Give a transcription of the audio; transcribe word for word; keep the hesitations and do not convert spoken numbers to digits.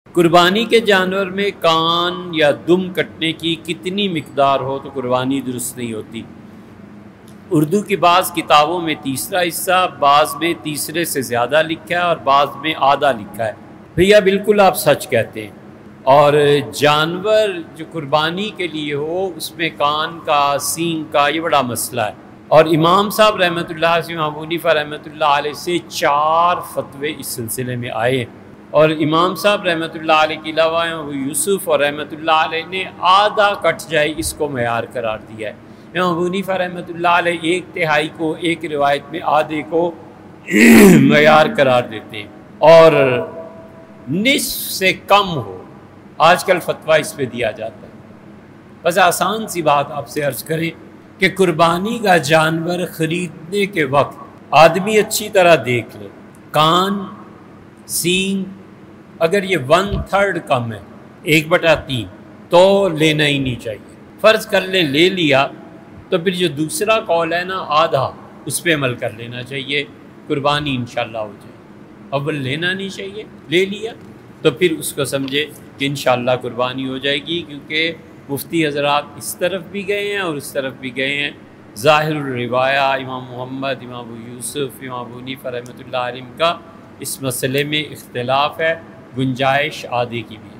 قربانی کے جانور میں کان یا دم کٹنے کی کتنی مقدار ہو تو قربانی درست نہیں ہوتی؟ اردو کی بعض کتابوں میں تیسرا حصہ، بعض میں تیسرے سے زیادہ لکھا ہے اور بعض میں آدھا لکھا ہے۔ بھیا بالکل آپ سچ کہتے ہیں، اور جانور جو قربانی کے لیے ہو اس میں کان کا، سینگ کا یہ بڑا مسئلہ ہے، اور امام صاحب رحمۃ اللہ علیہ، امام ابو حنیفہ رحمۃ اللہ علیہ سے چار فتوے اس سلسلے میں آئے ہیں، اور امام صاحب رحمۃ اللہ علیہ کے علاوہ ابو یوسف اور رحمۃ اللہ علیہ نے آدھا کٹ جائے اس کو معیار قرار دیا ہے۔ امام ابو حنیفہ رحمۃ اللہ علیہ ایک تہائی کو ایک روایت میں آدھے کو معیار قرار دیتے ہیں، اور نصف سے کم ہو آج کل فتویٰ اس پہ دیا جاتا ہے۔ بس آسان سی بات آپ سے عرض کریں کہ قربانی کا جانور خریدنے کے وقت آدمی اچھی طرح دیکھ لے، کان، سینگ اگر یہ ون تھرڈ کم ہے، ایک بٹا تین، تو لینا ہی نہیں چاہیے۔ فرض کر لے لے لیا تو پھر جو دوسرا قول ہے نا آدھا، اس پہ عمل کر لینا چاہیے، قربانی انشاءاللہ ہو جائے۔ اول لینا نہیں چاہیے، لے لیا تو پھر اس کو سمجھے کہ انشاءاللہ قربانی ہو جائے گی، کیونکہ مفتی حضرات اس طرف بھی گئے ہیں اور اس طرف بھی گئے ہیں۔ ظاہر الروایہ امام محمد، امام ابو یوسف، امام ابو حنیفہ رحمۃ اللہ علیہ کا اس مسئلے میں اختلاف ہے، گنجائش آدھے کی بھی ہے۔